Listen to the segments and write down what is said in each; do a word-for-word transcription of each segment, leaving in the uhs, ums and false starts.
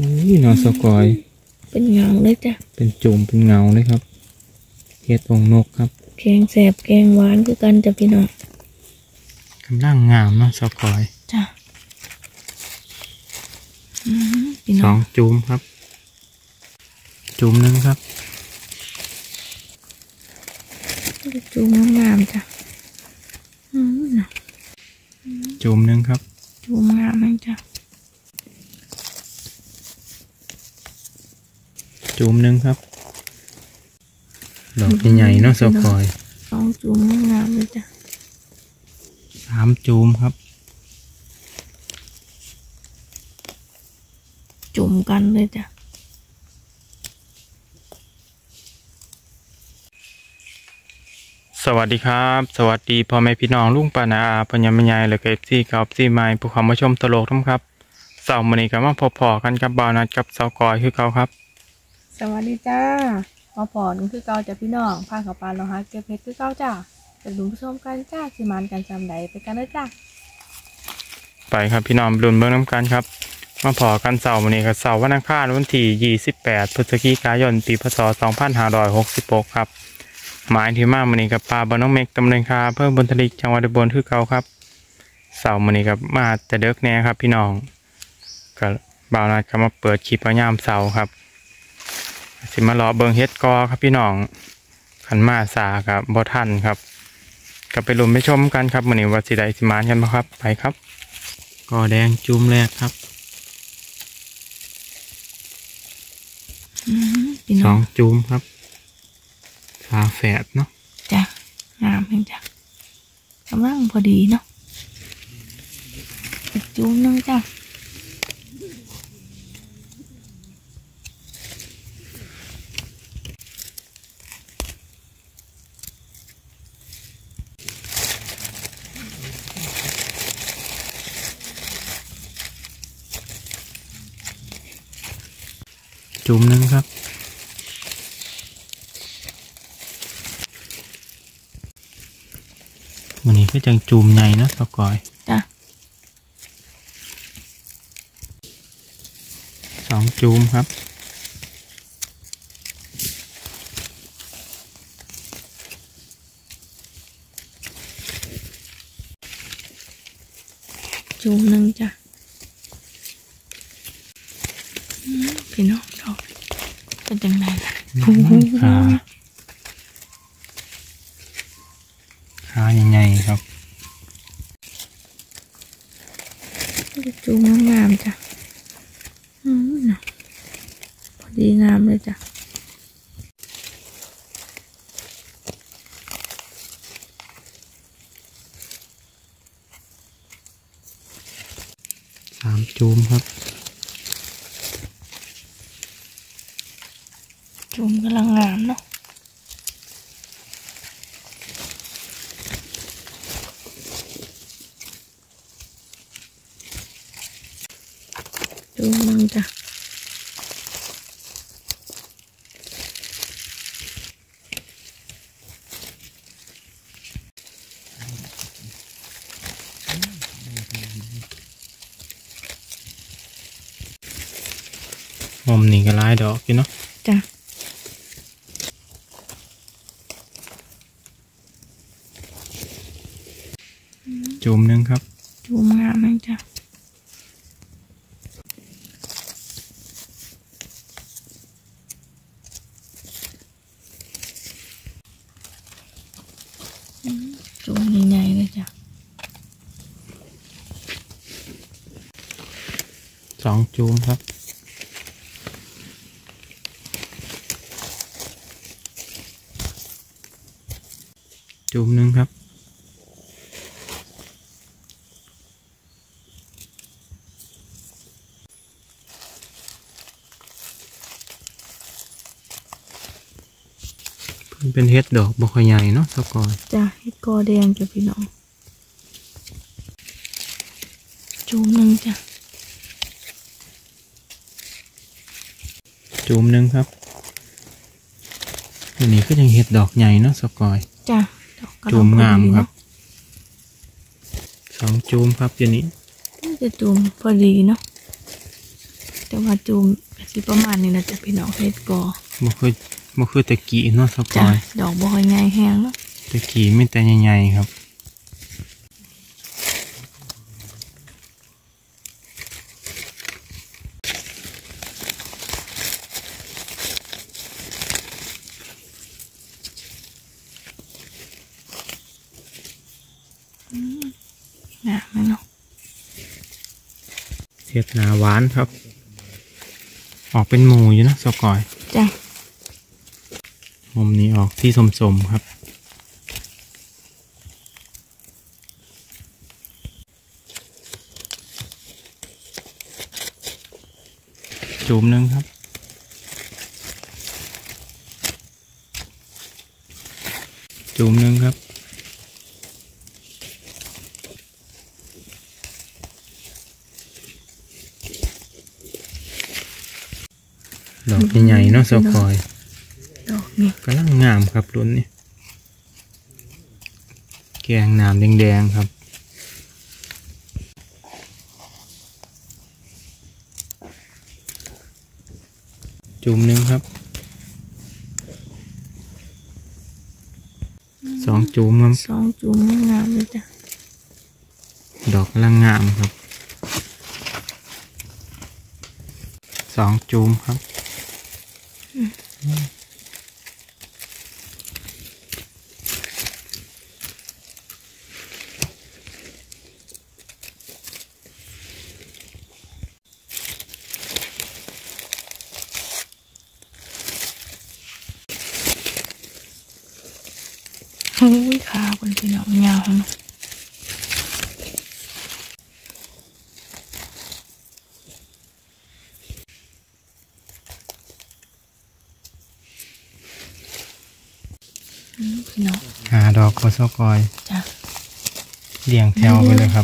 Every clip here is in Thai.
นี่นอสกอยเป็นเงาเลยจ้ะเป็นจุ่มเป็นเงาเลยครับเห็ดองนกครับแกงแสบแกงหวานคือกันจ้ะพี่น้องกำลังงามเนาะสกอยจ้ะสองจุ่มครับจุ่มหนึ่งครับจุ่มงามจ้ะจุ่มหนึ่งครับจุ่มงามเลยจ้ะจุ่มหนึ่งครับดอกใหญ่ๆเนาะสกอยสองจุ่มงามเลยจ้ะสามจุ่มครับจุ่มกันเลยจ้ะสวัสดีครับสวัสดีพ่อแม่พี่น้องลุงป้านาอาพญามยายและเอฟซีกับซีไมล์ผู้เข้ามาชมตลกทั้งครับเสาร์มื้อนี้ก็มาพอๆกันกับบ่าวนัดกับสาวกอยคือเก่าครับสวัสดีจ้าพอผอนคือเก่าจ้ะพี่น้องพาเขาปานเราหาเก็บเพชรคือเก่าจ้าจะดูผู้ชมกันจ้าสิมานกันจำใดไปกันเลยจ้าไปครับพี่น้องรุ่นเบื้องน้ำกันครับมาพอกันเสาร์มื้อนี้กับเสาร์วันอังคารวันที่ยี่สิบแปดพฤศจิกายนปีพ.ศ. สองพันห้าร้อยหกสิบหกครับหมายที่มามื้อนี้กับปลาบ่อน้องเมกตำเนินคาเพิ่มบนทะเลจังหวัดอุบลคือเก่าครับเสาร์มื้อนี้กับมาแต่เด็กแน่ครับพี่น้องก็บ่าวนัดก็มาเปิดคลิปพยามเสาร์ครับสิมารอเบิงเฮ็ดกอครับพี่น้องขันมาสาครับบ่ทันครับก็ไปลุ้นไปชมกันครับมื้อนี้ว่าสิได้สิมานกันบ่ครับไปครับกอแดงจุ่มแรกครับสองจุ่มครับขาแฝดเนาะจ้ะงามจริงจ้ะกำลังพอดีเนาะอีกจุ่มนึงจ้ะจุ่มหนึ่งครับวันนี้ก็จังจุ่มใหญ่นะสกอยจ้ะสองจุ่มครับจุ่มหนึ่งจ้ะพี่น้องดอกเป็นยังไงล่ะขาขาใหญ่ๆครับจุ่มงามจ้ะอืมพอดีงามเลยจ้ะสามจุ่มครับจุ่มกำลังงามเนาะจุ่มนึงจ้ะมุมนี้ก็ลายดอกอยู่เนาะจ้ะจุ่มหนึ่งครับจุ่มงามเลยจ้ะจุ่มใหญ่ๆเลยจ้ะสองจุ่มครับจุ่มหนึ่งครับเป็นเฮ็ดดอกบ่ค่อยใหญ่เนาะสกอยจ้ะเฮ็ดกอแดงจ้ะพี่น้องจุ่มหนึ่งจ้ะจุ่มหนึ่งครับอันนี้ก็ยังเฮ็ดดอกใหญ่เนาะสกอยจ้ะจุ่มงามครับสองจุ่มครับอย่างนี้จะจุ่มพอดีเนาะแต่ว่าจูมสิประมาณนี้นะจะพี่น้องเฮ็ดกอบ่คือบ่คือตะกี้เนาะสกจ้ะอยดอกบ่ค่อยง่ายแห้งเนาะตะกี้มีแต่ใหญ่ๆครับงามไหมเนาะเห็ดหนาหวานครับ ออกเป็นหมูอยู่นะสกอยจ้ะมุมนี้ออกที่สมๆครับจุ่มหนึงครับจุ่มหนึงครับดอกใหญ่ๆเนาะสกอยดอกนี่กำลังงามครับรุ่นนี้แกงน้ำแดงๆครับจุ่มหนึ่งครับสองจุ่มครับสองจูมงามเลยจ้ะดอกกำลังงามครับสองจุ่มครับโอ้ยขาคนพี่น้องยาวเนาะอืมพี่น้องหาดอกโคโซกอยจ้ะเรียงแถวไปเลยครับ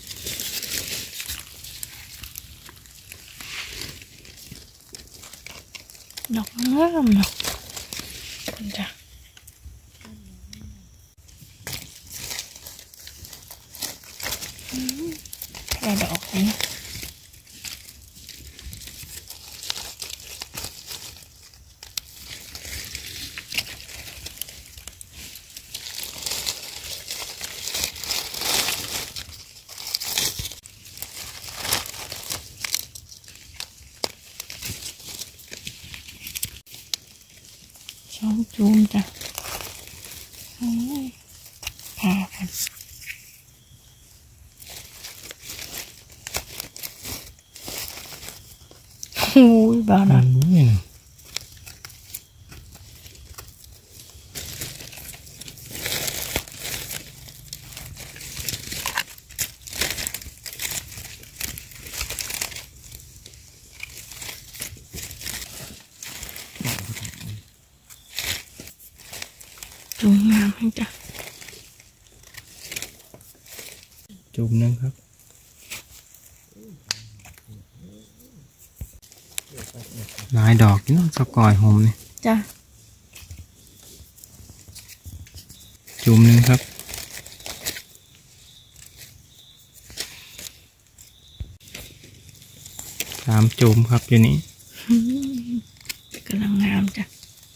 ดอกงามเนาะจ้ะอืมแค่ดอกนี้ ช่องจูมจ้ะโอ้ยพากันโอ้ยบ้านะอุ้ยจูมงามให้จ้ะจุ่มหนึ่งครับหลายดอกนี่เนาะสกอยโฮมนี่จ้ะจุ่มหนึ่งครับสามจุ่มครับอยู่นี่อืมกำลังงามจ้ะ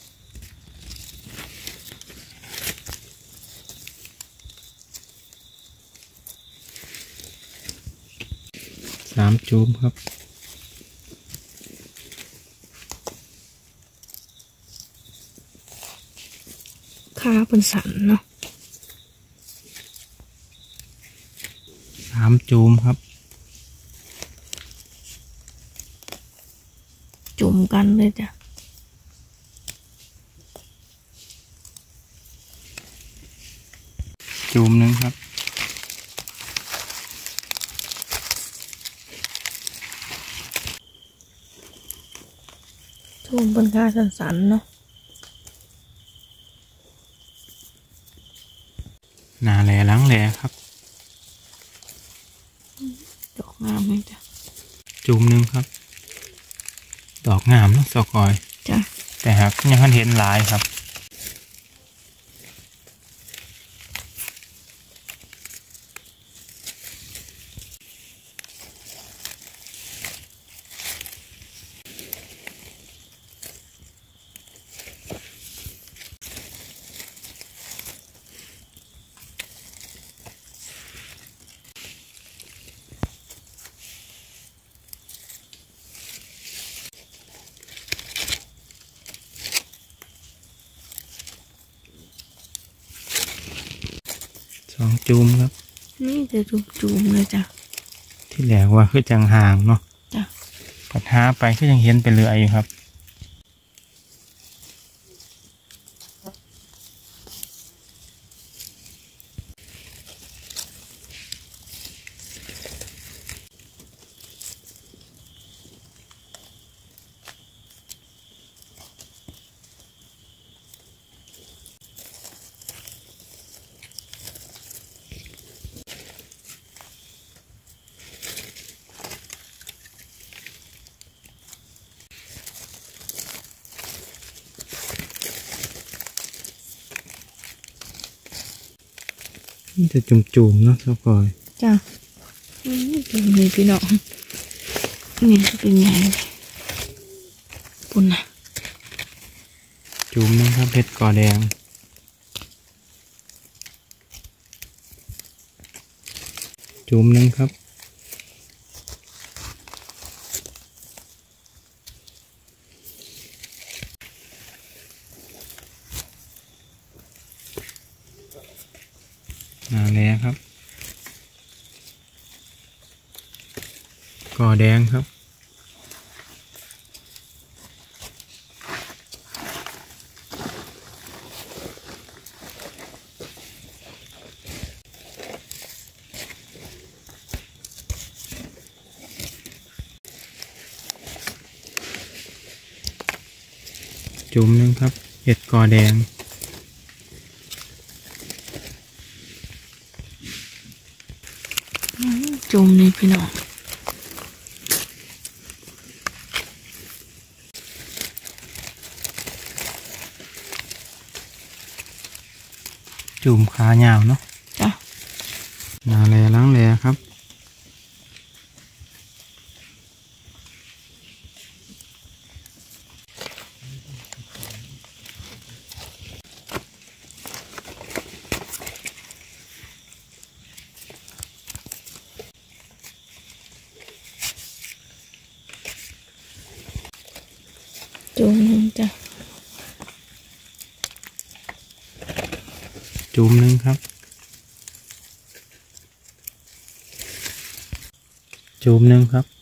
สามจุ่มครับขาเป็นสันเนาะสามจุ่มครับจุ่มกันเลยจ้ะจุ่มหนึ่งครับจุ่มเป็นขาสันๆเนาะหนาแหล่หล้างแหล่ครับดอกงามให้จ้ะจุ่มหนึ่งครับ ดอกงามเนาะสกอยจ้ะแต่หากยังทันเห็นหลายครับองจุ่มครับนี่จะจุ่มๆเลยจ้ะที่แหลกว่าคือจังห่างเนาะจ้ะปัดหาไปก็ยังเห็นไปเรื่อยอยู่ครับนี่จะจุ่มๆเนาะสักก่อยจ้ะนี่มีพี่น้องนี่เป็นไงปุ่นนะจุ่มนึงครับเพชรกอแดงจุ่มนึงครับนาแล้วครับกอแดงครับจุ่มนึงครับเห็ดกอแดงจุ่มนี่พี่น้องจุ่มขายาวเนาะจ้ะนาแลล้างแลครับจุ่มนึงจ้ะจุ่มนึงครับจุ่มนึงครับ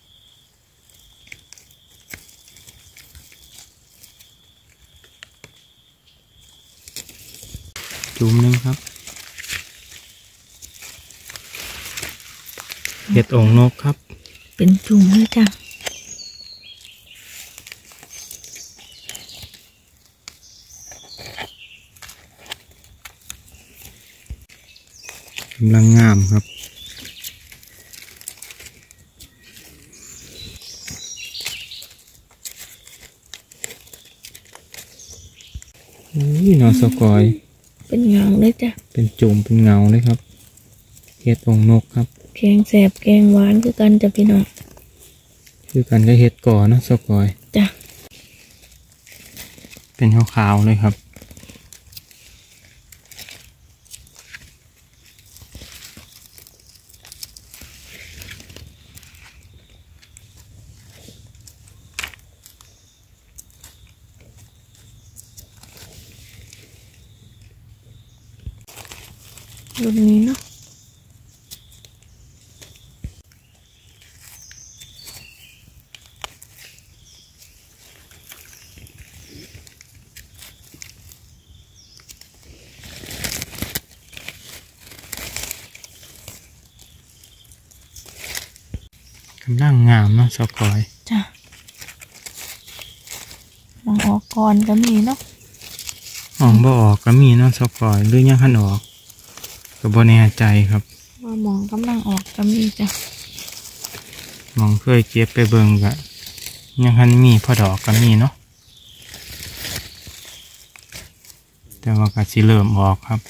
จุ่มนึงครับเห็ดองนกครับเป็นจุ่มเลยจ้ะกำลังงามครับนี่นอสกอยเป็นเงาเลยจ้ะเป็นจุ่มเป็นเงาเลยครับเห็ดองนกครับแกงแสบแกงหวานคือกันจ้ะพี่น้องคือกันก็เห็ดก่อนะสกอยจ้ะเป็นขาวๆเลยครับรุ่นนี้เนาะกำลังงามเนาะสกอยจ้ะลองออกก่อนก็มีเนาะออกบ่ออกก็มีเนาะสกอยหรือยังขันออกก็บ่แน่ใจครับว่ามองกำลังออกก็มีจ้ะมองเคยเก็บไปเบิ่งกะยังขันมีพอดอกก็มีเนาะแต่ว่าก็สิเริ่มออกครับ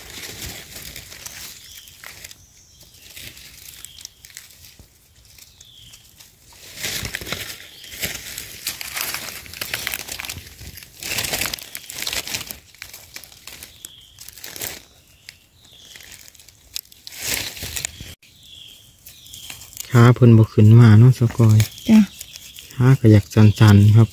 ขาเพิ่นบ่ขึ้นมาเนาะสกอยจ้ะขาก็อยากสันๆครับ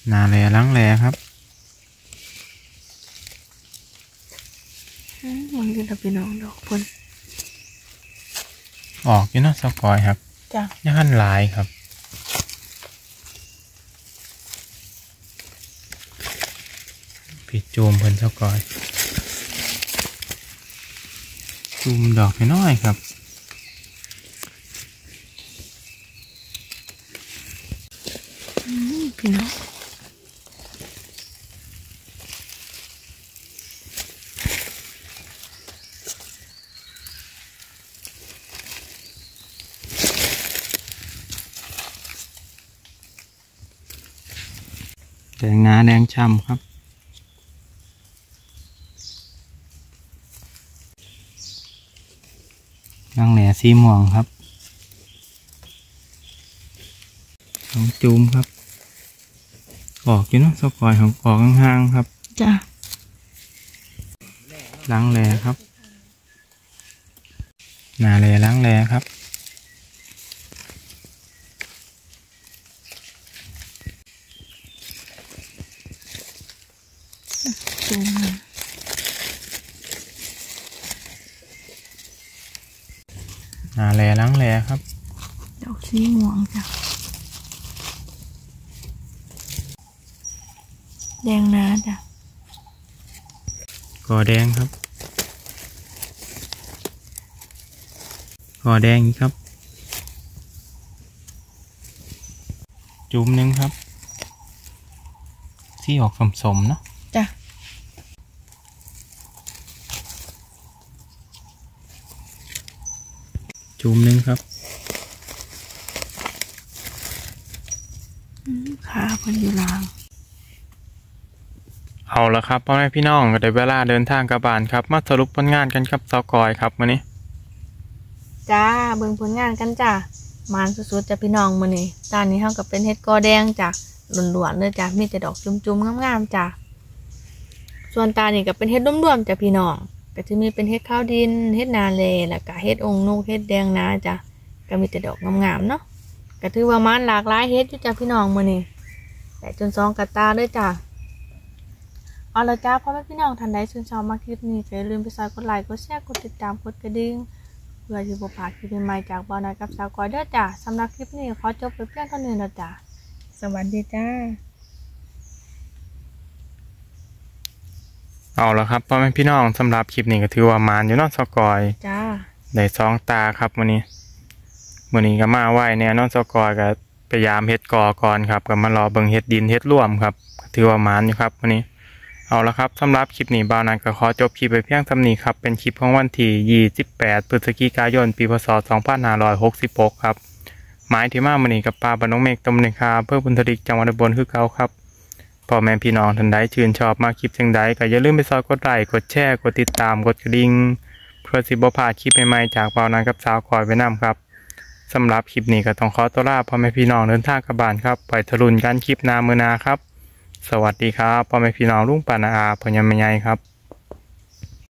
นาแลล้างแลครับมันคือพี่น้องดอกพ่นออกอยู่เนาะสกอยครับจ้ะย่านลายครับปิดจูมเพิ่นสกอยจูมดอกน้อยครับพี่น้องแดงนาแดงช่ำครับรังแหล่สีม่วงครับของจูมครับออกอยู่เนาะสกอยของออกห่างๆครับจ้ะล้างแหล่ครับนาแหล่ล้างแหล่ครับจูมนาแหล่ล้างแหล่ครับดอกสีม่วงจ้ะแดงนาจ้ะกอแดงครับกอแดงครับจุ่มหนึ่งครับที่ออกสมๆเนาะจ้ะจุ่มหนึ่งครับขาเพิ่นอยู่ล่างเอาละครับพ่อแม่พี่น้องก็ได้เวลาเดินทางกลับบ้านครับมาสรุปผลงานกันครับสกอยครับวันนี้จ้าเบิ่งผลงานกันจ้ะมานสุดๆจ้ะพี่น้องมื้อนี้ตอนนี้เฮาก็เป็นเฮ็ดกอแดงจ้ะล้วนๆเลยจ้ะมีแต่ดอกจุ่มๆงามๆจ้ะส่วนตานี่ก็เป็นเฮ็ดร่วมๆจ้ะพี่น้องก็จะมีเป็นเฮ็ดข้าวดินเฮ็ดนาเลแล้วก็เฮ็ดองค์นกเฮ็ดแดงนาจ้ะก็มีแต่ดอกงามๆเนาะก็ถือว่ามันหลากหลายเฮ็ดอยู่จ้ะพี่น้องมื้อนี้แต่จนสองกระตาเลยจ้ะเอาละจ้าพ่อแม่พี่น้องท่านใดชื่นชอบมาคลิปนี้ก็อย่าลืมไปซอยกดไลค์กดแชร์กดติดตามกดกระดิ่งเพื่อที่จะพลาดคลิปใหม่ๆจากบ่าวน้อยกับสาวก้อยเด้อจ้ะสำหรับคลิปนี้ขอจบไปเพียงเท่านี้แล้วจ้ะสวัสดีจ้าเอาละครับพ่อแม่พี่น้องสำหรับคลิปนี้ก็ถือว่ามานอยู่เนาะสกอยจ้าได้สองตาครับวันนี้วันนี้ก็มาไหวเนี่ยเนาะสกอยก็พยายามเฮ็ดกอก่อนครับก็มารอเบิ่งเฮ็ดดินเฮ็ดร่วมครับถือว่ามานอยู่ครับวันนี้เอาละครับสำหรับคลิปนี้บ่าวนั้นก็ขอจบคลิปไปเพียงเท่านี้ครับเป็นคลิปของวันที่ยี่สิบแปดพฤศจิกายนปีพศสองพันห้าร้อยหกสิบหกครับหมายที่มาวันนี้กับปลาบ้านน้องเมฆตำบลคาอำเภอพุนทริกจังหวัดอุบลคือเก่าครับพ่อแม่พี่น้องท่านใดชื่นชอบมาคลิปจังใดก็อย่าลืมไปซอยกดไลค์กดแชร์กดติดตามกดกระดิ่งเพื่อสิบ่พลาดคลิปใหม่ๆจากบ่าวนั้นกับสาวก้อยไว้นำครับสำหรับคลิปนี้ก็ต้องขอตัวลาพ่อแม่พี่น้องเดินทางกลับบ้านครับไปทะลุนกันคลิปหน้ามื้อหน้าครับสวัสดีครับพ่อแม่พี่น้องลุงปานาอาพ่อยังไม่ใหญ่ครับ